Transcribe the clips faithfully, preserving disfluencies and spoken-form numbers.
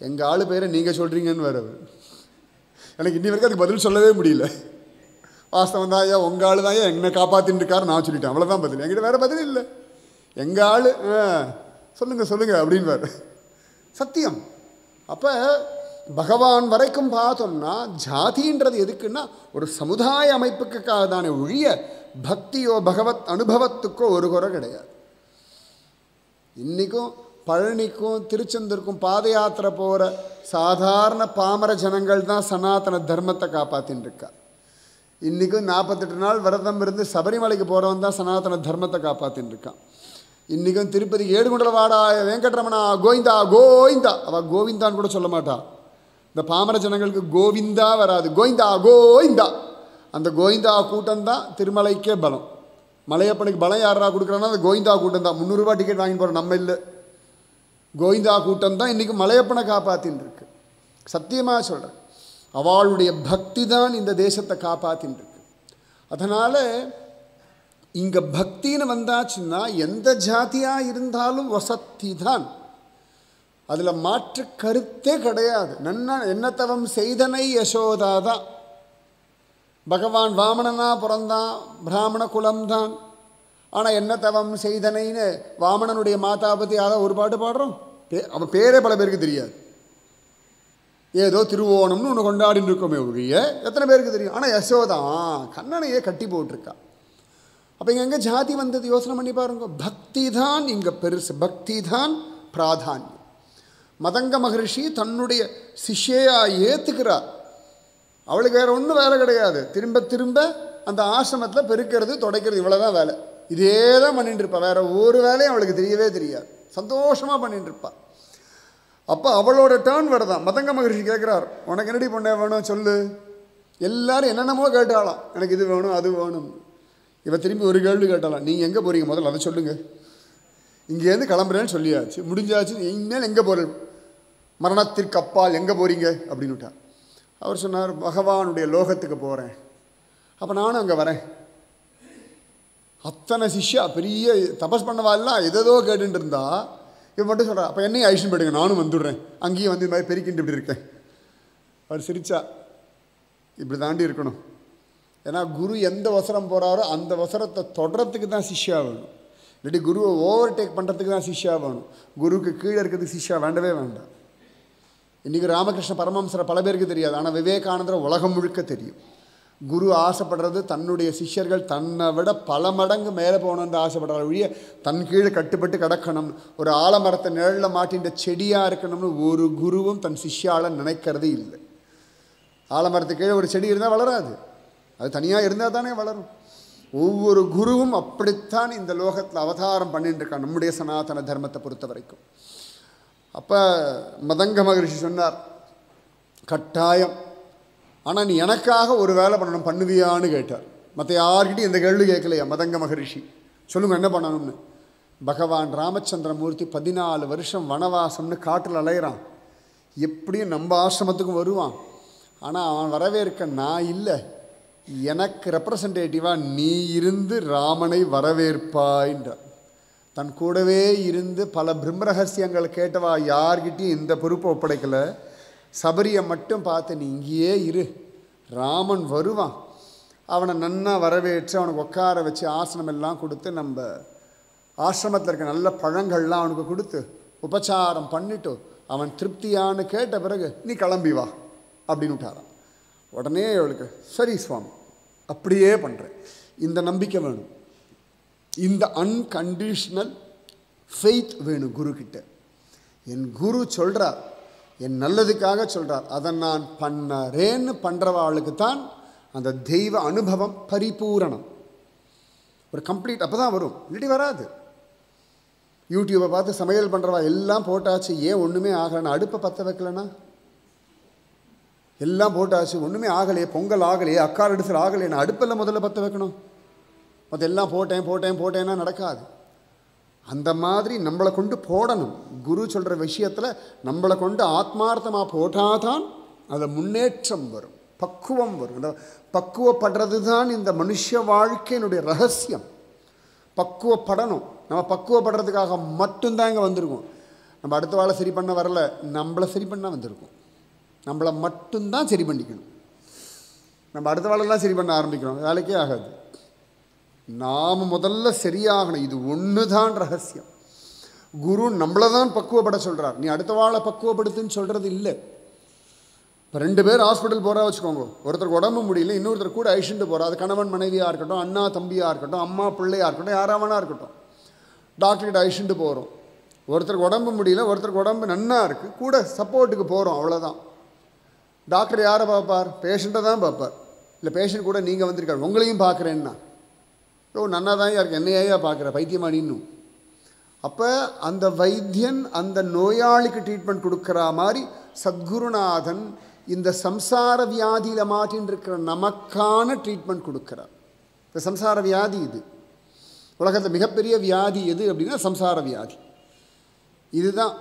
எங்கள் ஆள் பேரை நீங்கள் சொல்கிறீங்கன்னு வேறு எனக்கு இன்னி வரைக்கும் அதுக்கு பதில் சொல்லவே முடியல. வாஸ்தவம் தான் ஐயா, உங்கள் ஆள் தான் ஐயா என்னை காப்பாற்றின்னு இருக்காரு நான் சொல்லிட்டேன், அவ்வளோதான் பதில். என்கிட்ட வேறு பதில் இல்லை. எங்கள் ஆள் சொல்லுங்கள் சொல்லுங்கள் அப்படின்னு வேறு சத்தியம். அப்போ பகவான் வரைக்கும் பார்த்தோம்னா ஜாதின்றது எதுக்குன்னா ஒரு சமுதாய அமைப்புக்காக தானே ஒழிய பக்தியோ பகவத் அனுபவத்துக்கோ ஒரு குறை கிடையாது. இன்றைக்கும் பழனிக்கும் திருச்செந்தூருக்கும் பாத யாத்திரை போகிற சாதாரண பாமர ஜனங்கள் தான் சனாதன தர்மத்தை காப்பாற்றின்னு இருக்கா. இன்றைக்கும் நாற்பத்தெட்டு நாள் விரதம் இருந்து சபரிமலைக்கு போகிறவன் தான் சனாதன தர்மத்தை காப்பாற்றின்னு இருக்கான். இன்றைக்கும் திருப்பதி ஏடுகுண்டலவாடா வெங்கட்ரமணா கோவிந்தா கோவிந்தா, அவள் கோவிந்தான்னு கூட சொல்ல மாட்டா. இந்த பாமர ஜனங்களுக்கு கோவிந்தா வராது, கோவிந்தா கோவிந்தா. அந்த கோவிந்தா கூட்டம் தான் திருமலைக்கே பலம். மலையப்பனுக்கு பலம் யாரா கொடுக்குறான்னா அந்த கோவிந்தா கூட்டம் தான். முந்நூறுரூவா டிக்கெட் வாங்கி போகிறோம் நம்ம இல்லை, கோவிந்தா கூட்டம் தான் இன்றைக்கி மலையப்பனை காப்பாற்றின்னு இருக்கு. சத்தியமாக சொல்கிறேன், அவளுடைய பக்தி தான் இந்த தேசத்தை காப்பாற்றின்னு இருக்கு. அதனால் இங்கே பக்தின்னு வந்தாச்சுன்னா எந்த ஜாதியாக இருந்தாலும் வசத்தி தான், அதில் மாற்று கருத்தே கிடையாது. நன்னா என்ன தவம் செய்தனை யசோதா தான். பகவான் வாமனனா பிறந்தான், பிராமண குலம்தான். ஆனால் என்ன தவம் செய்தனைன்னு வாமனனுடைய மாதா பற்றி யாராவது ஒரு பாட்டு பாடுறோம்? பே அவன் பேரே பல பேருக்கு தெரியாது. ஏதோ திருவோணம்னு ஒன்று கொண்டாடின்னு இருக்கோமே ஒழிய எத்தனை பேருக்கு தெரியும்? ஆனால் யசோதா கண்ணனையே கட்டி போட்டிருக்கா. அப்போ இங்கே எங்கே ஜாதி வந்தது யோசனை பண்ணி பாருங்க. பக்தி தான் இங்கே பெருசு, பக்தி தான் பிராதானியம். மதங்க மகரிஷி தன்னுடைய சிஷ்யையாக ஏற்றுக்கிறார். அவளுக்கு வேறு ஒன்றும் வேலை கிடையாது. திரும்ப திரும்ப அந்த ஆசிரமத்தில் பெருக்கிறது துடைக்கிறது இவ்வளோதான் வேலை. இதே தான் பண்ணிட்டு இருப்பாள், வேறு ஒரு வேலையும் அவளுக்கு தெரியவே தெரியாது. சந்தோஷமாக பண்ணிட்டு இருப்பாள். அப்போ அவளோட டேர்ன் வருதான். மதங்க மகரிஷி கேட்குறார், உனக்கு என்னடி பொண்ணே வேணும் சொல்லு. எல்லாரும் என்னென்னமோ கேட்டாலாம், எனக்கு இது வேணும் அது வேணும். இவன் திரும்பி ஒரு கேள்வி கேட்டாலாம், நீங்கள் எங்கே போகிறீங்க முதல்ல அதை சொல்லுங்கள். இங்கேருந்து கிளம்புறேன்னு சொல்லியாச்சு, முடிஞ்சாச்சு. இனிமேல் எங்கே போகிற, மரணத்திற்கு அப்பால் எங்கே போகிறீங்க அப்படின்னு விட்டார். அவர் சொன்னார், பகவானுடைய லோகத்துக்கு போகிறேன். அப்போ நானும் அங்கே வரேன். அத்தனை சிஷ்யா பெரிய தபஸ் பண்ணவாலாம் எதோ கேட்டுட்டு இருந்தா, இவன் மட்டும் சொல்கிறா, அப்போ என்னையும் ஐஷன் போயிடுங்க நானும் வந்துடுறேன், அங்கேயும் வந்து இது மாதிரி பெருக்கிட்டு இப்படி இருக்கேன். அவர் சிரிச்சா, இப்படி தாண்டி இருக்கணும். ஏன்னா குரு எந்த வசரம் போகிறாரோ அந்த வசரத்தை தொடரத்துக்கு தான் சிஷ்யா வேணும். இல்லாட்டி குருவை ஓவர் டேக் பண்ணுறதுக்கு தான் சிஷ்யா வேணும். குருவுக்கு கீழே இருக்கிறதுக்கு சிஷ்யா வேண்டவே வேண்டாம். இன்றைக்கி ராமகிருஷ்ண பரமஹம்சரை பல பேருக்கு தெரியாது, ஆனால் விவேகானந்தரை உலகம் முழுக்க தெரியும். குரு ஆசைப்படுறது தன்னுடைய சிஷ்யர்கள் தன்னை விட பல மடங்கு மேலே போகணுன்னு ஆசைப்படுற ஒழிய தன் கீழே கட்டுப்பட்டு கிடக்கணும், ஒரு ஆலமரத்தை நிழலில் மாட்டின்ற செடியாக இருக்கணும்னு ஒரு குருவும் தன் சிஷ்யால நினைக்கிறதே இல்லை. ஆலமரத்து கீழே ஒரு செடி இருந்தால் வளராது, அது தனியாக இருந்தால் தானே வளரும். ஒவ்வொரு குருவும் அப்படித்தான் இந்த லோகத்தில் அவதாரம் பண்ணிட்டு இருக்கான் நம்முடைய சனாதன தர்மத்தை பொறுத்த வரைக்கும். அப்போ மதங்க மகரிஷி சொன்னார், கட்டாயம், ஆனால் நீ எனக்காக ஒரு வேலை பண்ணணும், பண்ணுவியான்னு கேட்டார். மற்ற யார்கிட்டையும் இந்த கேள்வி கேட்கலையா மதங்க மகரிஷி. சொல்லுங்கள் என்ன பண்ணணும்னு. பகவான் ராமச்சந்திரமூர்த்தி பதினாலு வருஷம் வனவாசம்னு காட்டில் அலையிறான். எப்படியும் நம்ம ஆசிரமத்துக்கும் வருவான். ஆனால் அவன் வரவேற்க நான் இல்லை, எனக்கு ரெப்ரசன்டேட்டிவாக நீ இருந்து ராமனை வரவேற்பாயின்றார். தன் கூடவே இருந்து பல பிரம்மரகசியங்கள் கேட்டவா யார்கிட்டையும் இந்த பொறுப்பை ஒப்படைக்கலை. சபரியை மட்டும் பார்த்து நீ இங்கேயே இரு, ராமன் வருவான், அவனை நன்னா வரவேற்று அவனுக்கு உட்கார வச்சு ஆசனம் எல்லாம் கொடுத்து நம்ம ஆசிரமத்தில் இருக்க நல்ல பழங்கள்லாம் அவனுக்கு கொடுத்து உபச்சாரம் பண்ணிட்டு அவன் திருப்தியான்னு கேட்ட பிறகு நீ கிளம்பி வா அப்படின்னு விட்டாரான். உடனே அவளுக்கு சரி சுவாமி அப்படியே பண்ணுறேன். இந்த நம்பிக்கை வேணும், இந்த அன்கண்டிஷ்னல் ஃபெய்த் வேணும் குருக்கிட்ட. என் குரு சொல்கிறார், என் நல்லதுக்காக சொல்கிறார், அதை நான் பண்ணறேன்னு பண்ணுறவாளுக்கு தான் அந்த தெய்வ அனுபவம் பரிபூரணம், ஒரு கம்ப்ளீட் அப்போ தான் வரும், இல்லாட்டி வராது. யூடியூப்பை பார்த்து சமையல் பண்ணுறவா எல்லாம் போட்டாச்சு, ஏன் ஒன்றுமே ஆகலைன்னா, அடுப்பை பற்ற வைக்கலன்னா எல்லாம் போட்டாச்சு ஒன்றுமே ஆகலையே, பொங்கல் ஆகலையே, அக்கால் அடிசல் ஆகலையே, அடுப்பெல்லாம் முதல்ல பற்ற வைக்கணும். மற்ற எல்லாம் போட்டேன் போட்டேன் போட்டேன்னா நடக்காது. அந்த மாதிரி நம்மளை கொண்டு போடணும். குரு சொல்கிற விஷயத்தில் நம்மளை கொண்டு ஆத்மார்த்தமாக போட்டால் தான் அதில் முன்னேற்றம் வரும், பக்குவம் வரும். அந்த பக்குவப்படுறது தான் இந்த மனுஷ வாழ்க்கையினுடைய ரகசியம். பக்குவப்படணும். நம்ம பக்குவப்படுறதுக்காக மட்டும்தான் இங்கே வந்திருக்கோம். நம்ம அடுத்த வாழை சரி பண்ண வரல, நம்மளை சரி பண்ணால் வந்திருக்கும். நம்மளை மட்டும்தான் சரி பண்ணிக்கணும். நம்ம அடுத்த வாழெல்லாம் சரி பண்ண ஆரம்பிக்கிறோம், வேலைக்கே ஆகாது. நாம் முதல்ல சரியாகணும். இது ஒன்று தான் ரகசியம். குரு நம்மளை தான் பக்குவப்பட சொல்கிறார். நீ அடுத்த வாழை பக்குவப்படுத்துன்னு சொல்கிறது இல்லை. இப்போ ரெண்டு பேர் ஹாஸ்பிட்டல் போகிறா வச்சுக்கோங்க. ஒருத்தருக்கு உடம்பு முடியல, இன்னொருத்தர் கூட அழிச்சுட்டு போகிறா. அது கணவன் மனைவியாக இருக்கட்டும், அண்ணா தம்பியாக இருக்கட்டும், அம்மா பிள்ளையாக இருக்கட்டும், யாராவனா இருக்கட்டும். டாக்டர்கிட்ட அழிச்சுட்டு போகிறோம். ஒருத்தருக்கு உடம்பு முடியல, ஒருத்தருக்கு உடம்பு நன்னா இருக்குது, கூட சப்போர்ட்டுக்கு போகிறோம், அவ்வளோதான். டாக்டர் யாரை பார்ப்பார்? பேஷண்ட்டை தான் பார்ப்பார். இல்லை பேஷண்ட் கூட நீங்கள் வந்திருக்காரு, உங்களையும் பார்க்குறேன்னா, ஓ நன்னா தான் யாருக்கு என்னையா பார்க்குற பைத்தியமானின்னு. அப்போ அந்த வைத்தியன் அந்த நோயாளிக்கு ட்ரீட்மெண்ட் கொடுக்குற மாதிரி சத்குருநாதன் இந்த சம்சார வியாதியில் மாட்டின்னு இருக்கிற நமக்கான ட்ரீட்மெண்ட் கொடுக்குறார். இந்த சம்சார வியாதி இது உலகத்தில் மிகப்பெரிய வியாதி எது அப்படின்னா சம்சார வியாதி. இதுதான்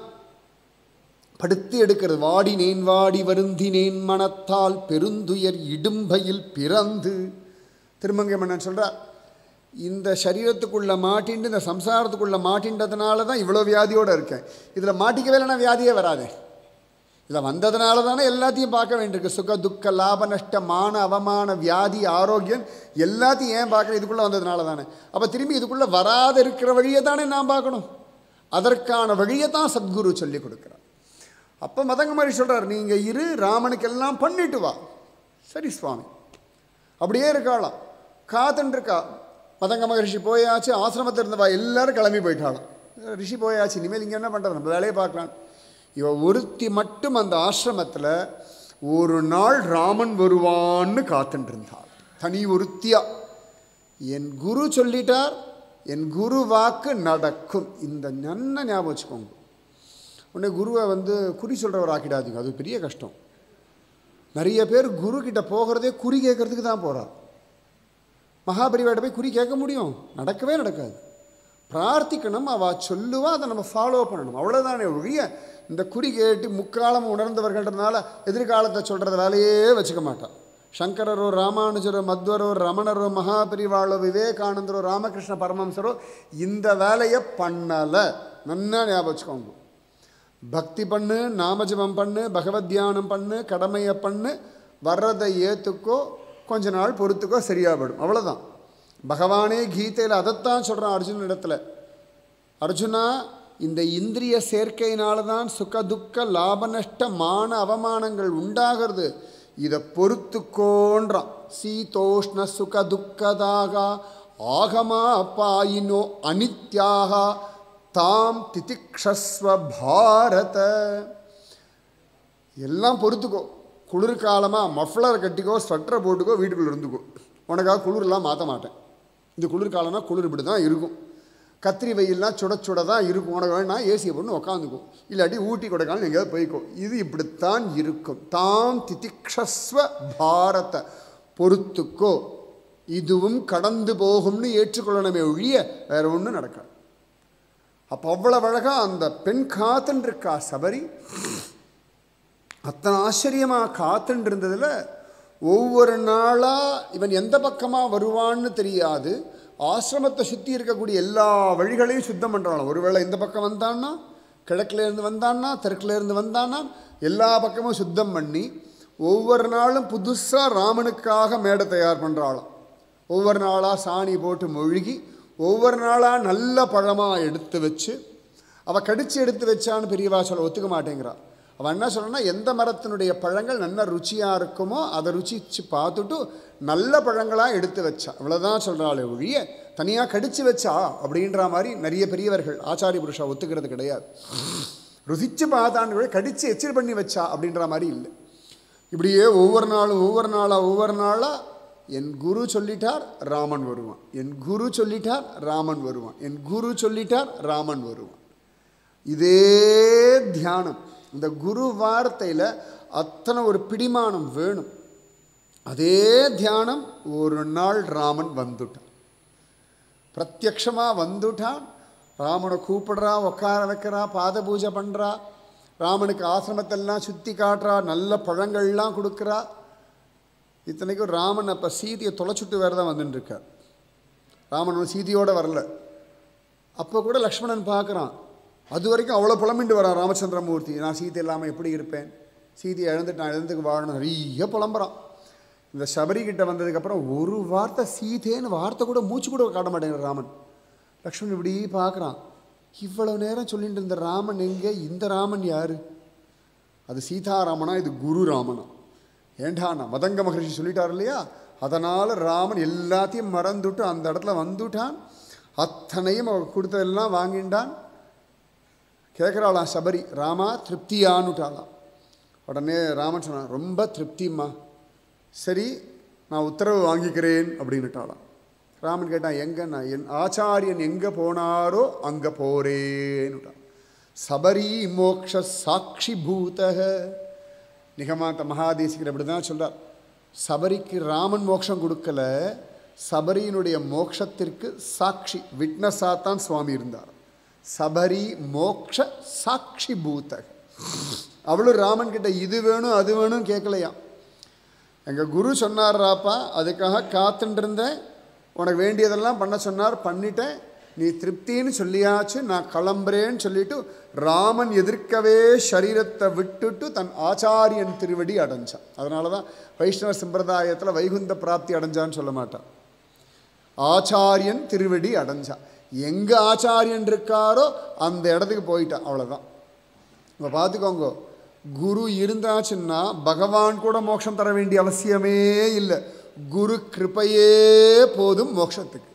படுத்து எடுக்கிறது. வாடினேன் வாடி வருந்தினேன் மனத்தால் பெருந்துயர் இடும்பையில் பிறந்து. திருமங்கை மன்னன் சொல்கிறார், இந்த சரீரத்துக்குள்ளே மாட்டின்ட்டு இந்த சம்சாரத்துக்குள்ளே மாட்டின்றதுனால தான் இவ்வளோ வியாதியோடு இருக்கேன். இதில் மாட்டிக்கவே இல்லைன்னா வியாதியே வராதே. இதில் வந்ததுனால தானே எல்லாத்தையும் பார்க்க வேண்டியிருக்கு. சுக துக்க லாப நஷ்ட மான அவமான வியாதி ஆரோக்கியம் எல்லாத்தையும் ஏன் பார்க்குறேன்? இதுக்குள்ளே வந்ததுனால தானே. அப்போ திரும்பி இதுக்குள்ளே வராத இருக்கிற வழியை தானே நான் பார்க்கணும். அதற்கான வழியை தான் சத்குரு சொல்லி கொடுக்குறார். அப்போ மதங்க மாதிரி சொல்கிறார், நீங்கள் இரு, ராமனுக்கு எல்லாம் பண்ணிட்டு வா. சரி சுவாமி. அப்படியே இருக்காளாம், காத்துன்னு இருக்கா. மதங்க மகரிஷி போயாச்சு, ஆசிரமத்தில் இருந்தவா எல்லாரும் கிளம்பி போயிட்டாளாம். ரிஷி போயாச்சு, இனிமேல் இங்கே என்ன பண்ணுறது, நம்ம வேலையை பார்க்கலாம். இவ ஒருத்தி மட்டும் அந்த ஆசிரமத்தில் ஒரு நாள் ராமன் வருவான்னு காத்துட்டு இருந்தாள். தனி ஒருத்தியா. என் குரு சொல்லிட்டார், என் குரு வாக்கு நடக்கும். இந்த நன்ன ஞாபகம் வச்சுக்கோங்க. உடனே குருவை வந்து குறி சொல்கிறவர் ஆக்கிடாதீங்க, அது பெரிய கஷ்டம். நிறைய பேர் குரு கிட்ட போகிறதே குறி கேட்கறதுக்கு தான் போகிறார். மகாபரிவாட்ட போய் குறி கேட்க முடியும்? நடக்கவே நடக்காது. பிரார்த்திக்கணும், அவள் சொல்லுவா, அதை நம்ம ஃபாலோ பண்ணணும், அவ்வளோதானே ஒழிய இந்த குறி கேட்டு முக்காலம் உணர்ந்தவர்கள்ன்றதுனால எதிர்காலத்தை சொல்கிறத வேலையே வச்சுக்க மாட்டான். சங்கரரோ ராமானுஜரோ மத்வரோ ரமணரோ மகாபரிவாளோ விவேகானந்தரோ ராமகிருஷ்ண பரமஹம்சரோ இந்த வேலையை பண்ணலை. நன்னா ஞாபகம் வச்சுக்கோங்க. பக்தி பண்ணு, நாமஜபம் பண்ணு, பகவத் தியானம் பண்ணு, கடமையை பண்ணு, வர்றதை ஏற்றுக்கோ, கொஞ்ச நாள் பொறுத்துக்கோ, சரியாகப்படும், அவ்வளோதான். பகவானே கீதையில் அதைத்தான் சொல்கிறான் அர்ஜுன இடத்துல. அர்ஜுனா, இந்த இந்திரிய சேர்க்கையினால தான் சுக துக்க லாப நஷ்ட மான அவமானங்கள் உண்டாகிறது, இதை பொறுத்துக்கோன்றான். சீதோஷ்ண சுக துக்கதாக ஆகமா பாயினோ அனித்யாக தாம் திதிக்ஷஸ்வ பாரத. எல்லாம் பொறுத்துக்கோ. குளிர்காலமாக மஃப்ளர் கட்டிக்கோ, ஸ்வெட்டரை போட்டுக்கோ, வீட்டுக்குள்ளே இருந்துக்கோ. உனக்காக குளிரெலாம் மாற்ற மாட்டேன். இந்த குளிர்காலம்னா குளிர் இப்படி தான் இருக்கும். கத்திரி வெயில்லாம் சுட சுட தான் இருக்கும். உனக்கு வேணா ஏசியை போட்டு உக்காந்துக்கோ, இல்லாட்டி ஊட்டி கொடைக்கானல் எங்கேயாவது போய்க்கோ. இது இப்படித்தான் இருக்கும். தாம் திதிக்ஷஸ்வ பாரத, பொறுத்துக்கோ, இதுவும் கடந்து போகும்னு ஏற்றுக்கொள்ளணுமே ஒழிய வேற ஒன்றும் நடக்காது. அப்போ அவ்வளவு அழகாக அந்த பெண் காத்துன்னு இருக்கா. சபரி அத்தனை ஆச்சரியமாக காத்துன்னு இருந்ததில் ஒவ்வொரு நாளாக இவன் எந்த பக்கமாக வருவான்னு தெரியாது. ஆசிரமத்தை சுற்றி இருக்கக்கூடிய எல்லா வழிகளையும் சுத்தம் பண்ணுறான். ஒருவேளை இந்த பக்கம் வந்தான்னா, கிழக்கிலேருந்து வந்தான்னா, தெற்குலேருந்து வந்தான்னா, எல்லா பக்கமும் சுத்தம் பண்ணி ஒவ்வொரு நாளும் புதுசாக ராமனுக்காக மேடை தயார் பண்ணுறாளாம். ஒவ்வொரு நாளாக சாணி போட்டு மொழுகி ஒவ்வொரு நாளாக நல்ல பழமாக எடுத்து வச்சு, அவள் கடித்து எடுத்து வச்சான்னு பெரியவா சொல்ல ஒத்துக்க மாட்டேங்கிறாள். அவன் என்ன சொல்கிறன்னா, எந்த மரத்தினுடைய பழங்கள் நல்ல ருச்சியாக இருக்குமோ அதை ருச்சிச்சு பார்த்துட்டு நல்ல பழங்களாக எடுத்து வச்சா, அவ்வளோதான் சொல்கிறாளே ஒழிய தனியாக கடித்து வச்சா அப்படின்ற மாதிரி நிறைய பெரியவர்கள் ஆச்சாரிய புருஷா ஒத்துக்கிறது கிடையாது. ருசித்து பார்த்தான்னு கடித்து எச்சில் பண்ணி வச்சா அப்படின்ற மாதிரி இல்லை. இப்படியே ஒவ்வொரு நாளும் ஒவ்வொரு நாளாக ஒவ்வொரு நாளாக என் குரு சொல்லிட்டார் ராமன் வருவான், என் குரு சொல்லிட்டார் ராமன் வருவான், என் குரு சொல்லிட்டார் ராமன் வருவான். இதே தியானம். இந்த குரு வார்த்தையில் அத்தனை ஒரு பிடிமானம் வேணும். அதே தியானம். ஒரு நாள் ராமன் வந்துட்டான், பிரத்யக்ஷமாக வந்துட்டான். ராமனை கூப்பிடுறா, உட்கார வைக்கிறா, பாத பூஜை பண்ணுறா, ராமனுக்கு ஆசிரமத்தெல்லாம் சுற்றி காட்டுறா, நல்ல பழங்கள்லாம் கொடுக்குறா. இத்தனைக்கும் ராமன் அப்போ சீதையை தொலைச்சுட்டு வேறு தான் வந்துட்டுருக்கார். ராமன் சீதையோடு வரல. அப்போ கூட லக்ஷ்மணன் பார்க்குறான், அது வரைக்கும் அவ்வளோ புலம்பிட்டு வரான் ராமச்சந்திரமூர்த்தி. நான் சீதை இல்லாமல் எப்படி இருப்பேன், சீதையை இழந்துட்டு நான் இழந்துக்கு வாழணும், நிறைய புலம்புறான். இந்த சபரிக்கிட்ட வந்ததுக்கப்புறம் ஒரு வார்த்தை சீதேன்னு வார்த்தை கூட மூச்சு கூட காட்ட மாட்டேங்கிற ராமன். லக்ஷ்மணன் இப்படி பார்க்குறான். இவ்வளோ நேரம் சொல்லிட்டு இருந்த ராமன் எங்கே, இந்த ராமன் யார்? அது சீதாராமனா, இது குரு ராமனா? ஏண்டாண்ணா மதங்க மகரிஷி சொல்லிட்டார் இல்லையா, அதனால் ராமன் எல்லாத்தையும் மறந்துட்டு அந்த இடத்துல வந்துட்டான். அத்தனையும் அவர் கொடுத்ததெல்லாம் வாங்கிட்டான். கேட்குறாளாம் சபரி, ராமா திருப்தியானுட்டாளாம். உடனே ராமன் சொன்னான், ரொம்ப திருப்திம்மா, சரி நான் உத்தரவு வாங்கிக்கிறேன் அப்படின்னுட்டாளாம். ராமன் கேட்டான், எங்கன்னா, என் ஆச்சாரியன் எங்கே போனாரோ அங்கே போறேன்னுட்டான். சபரி மோக்ஷ சாட்சி பூதக. நிகமாந்த மகாதேசிகர் அப்படி தான் சொல்கிறார். சபரிக்கு ராமன் மோட்சம் கொடுக்கல, சபரியினுடைய மோட்சத்திற்கு சாட்சி விட்னஸாக தான் சுவாமி இருந்தார். சபரி மோக்ஷ சாட்சி பூதக. அவளும் ராமன் கிட்ட இது வேணும் அது வேணும் கேட்கலையாம். எங்கள் குரு சொன்னார் ராப்பா, அதுக்காக காத்துட்டு இருந்தேன், உனக்கு வேண்டியதெல்லாம் பண்ண சொன்னார், பண்ணிட்டேன், நீ திருப்தின்னு சொல்லியாச்சு, நான் கிளம்புறேன்னு சொல்லிட்டு ராமன் எதிர்க்கவே சரீரத்தை விட்டுட்டு தன் ஆச்சாரியன் திருவடி அடைஞ்சான். அதனால தான் வைஷ்ணவ சம்பிரதாயத்தில் வைகுந்த பிராப்தி அடைஞ்சான்னு சொல்ல மாட்டான், ஆச்சாரியன் திருவடி அடைஞ்சான். எங்கே ஆச்சாரியன் இருக்காரோ அந்த இடத்துக்கு போயிட்டான், அவ்வளோதான். இப்போ பார்த்துக்கோங்க, குரு இருந்தாச்சுன்னா பகவான் கூட மோட்சம் தர வேண்டிய அவசியமே இல்லை, குரு கிருபையே போதும் மோட்சத்துக்கு.